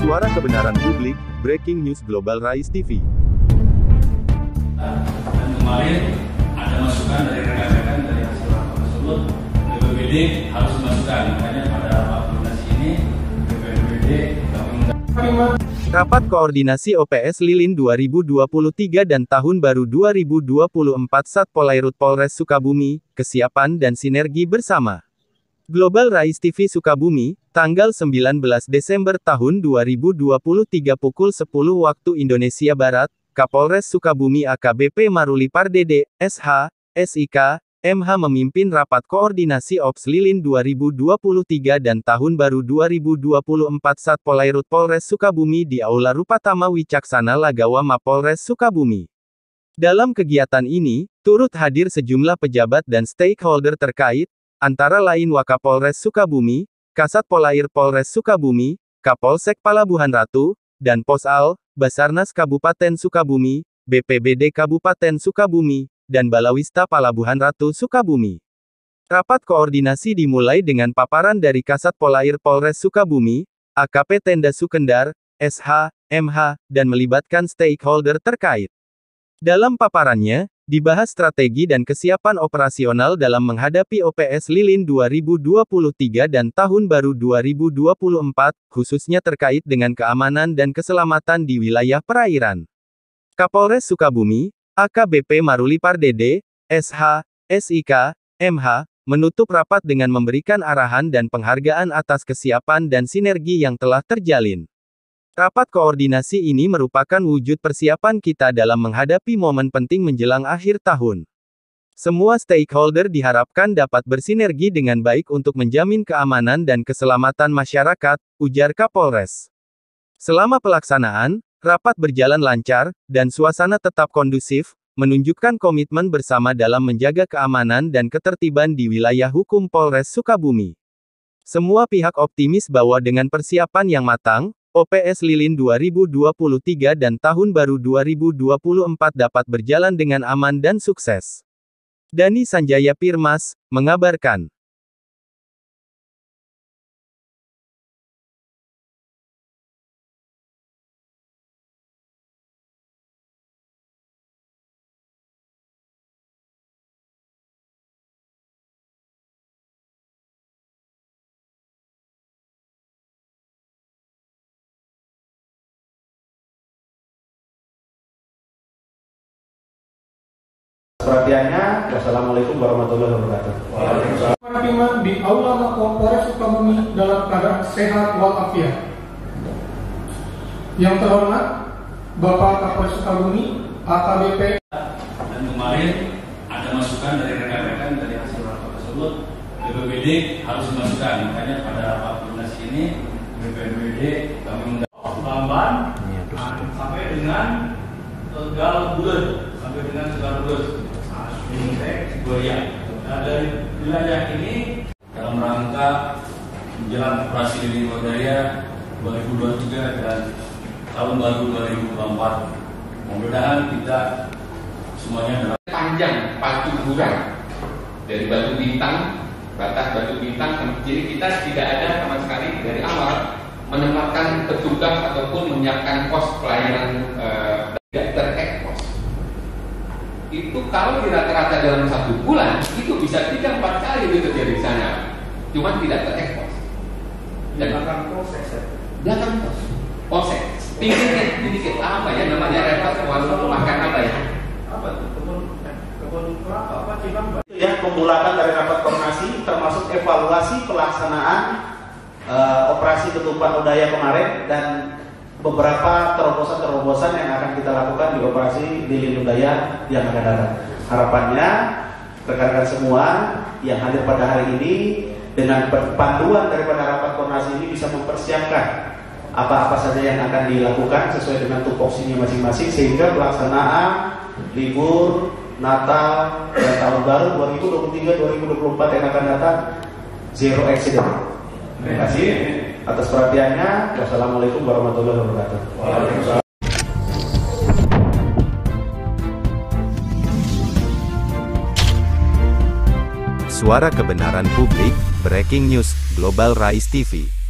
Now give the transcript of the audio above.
Suara kebenaran publik, breaking news Global Rise TV. Dan kemarin ada masukan dari rekan-rekan dari hasil rapat tersebut, BPBD harus dimasukkan. Makanya pada rapat koordinasi ini, BPBD Rapat Koordinasi OPS Lilin 2023 dan Tahun Baru 2024 Satpolairut Polres Sukabumi, Kesiapan dan Sinergi Bersama. Global Rise TV Sukabumi, tanggal 19 Desember tahun 2023 pukul 10 waktu Indonesia Barat, Kapolres Sukabumi AKBP Maruli Pardede, SH, SIK, MH memimpin Rapat Koordinasi OPS Lilin 2023 dan Tahun Baru 2024 Satpolairut Polres Sukabumi di Aula Rupatama Wicaksana Lagawa Mapolres Sukabumi. Dalam kegiatan ini, turut hadir sejumlah pejabat dan stakeholder terkait, antara lain Wakapolres Sukabumi, Kasat Polair Polres Sukabumi, Kapolsek Palabuhan Ratu, dan Posal, Basarnas Kabupaten Sukabumi, BPBD Kabupaten Sukabumi, dan Balawista Palabuhan Ratu Sukabumi. Rapat koordinasi dimulai dengan paparan dari Kasat Polair Polres Sukabumi, AKP Tenda Sukendar, SH, MH, dan melibatkan stakeholder terkait. Dalam paparannya, dibahas strategi dan kesiapan operasional dalam menghadapi OPS Lilin 2023 dan Tahun Baru 2024, khususnya terkait dengan keamanan dan keselamatan di wilayah perairan. Kapolres Sukabumi, AKBP Maruli Pardede, SH, SIK, MH, menutup rapat dengan memberikan arahan dan penghargaan atas kesiapan dan sinergi yang telah terjalin. Rapat koordinasi ini merupakan wujud persiapan kita dalam menghadapi momen penting menjelang akhir tahun. Semua stakeholder diharapkan dapat bersinergi dengan baik untuk menjamin keamanan dan keselamatan masyarakat, ujar Kapolres. Selama pelaksanaan, rapat berjalan lancar, dan suasana tetap kondusif, menunjukkan komitmen bersama dalam menjaga keamanan dan ketertiban di wilayah hukum Polres Sukabumi. Semua pihak optimis bahwa dengan persiapan yang matang, OPS Lilin 2023 dan Tahun Baru 2024 dapat berjalan dengan aman dan sukses. Dani Sanjaya Pirmas, mengabarkan. Perhatiannya, wassalamualaikum warahmatullahi wabarakatuh. Pimpinan di Aula Mapolres Sukabumi dalam keadaan sehat walafiat. Yang terhormat, Bapak Kapolres Sukabumi, AKBP. Dan kemarin ada masukan dari rekan-rekan dari hasil rapat tersebut, BPBD harus dimasukkan. Makanya pada rapat koordinasi ini, BPBD kami mendapatkan Bamban sampai dengan Tegal Bulet, Nah, dari wilayah ini dalam rangka menjelang operasi Lilin Lodaya 2023 dan Tahun Baru 2024. Mudah-mudahan kita semuanya dalam panjang Batu Burang dari Batu Bintang, batas Batu Bintang, jadi kita tidak ada sama sekali dari awal menempatkan petugas ataupun menyiapkan pos pelayanan tidak ter-ekspos. Itu kalau di rata-rata dalam 1 bulan itu bisa 3-4 kali itu terjadi di sana, cuman tidak terekspos. Dan akan proses, proses tingginya sedikit apa ya namanya repot warung makan apa ya? Apa tuh kebun kelapa apa cibang? Itu ya pembulatan dari rapat koordinasi termasuk evaluasi pelaksanaan operasi ketupat Lodaya kemarin dan beberapa terobosan-terobosan yang akan kita lakukan di operasi Lilin Lodaya yang akan datang. Harapannya rekan-rekan semua yang hadir pada hari ini dengan panduan daripada rapat koordinasi ini bisa mempersiapkan apa-apa saja yang akan dilakukan sesuai dengan tupoksinya masing-masing sehingga pelaksanaan libur Natal dan Tahun Baru 2023-2024 yang akan datang zero accident. Terima kasih atas perhatiannya. Wassalamualaikum warahmatullahi wabarakatuh. Suara kebenaran publik, breaking news, Global Rise TV.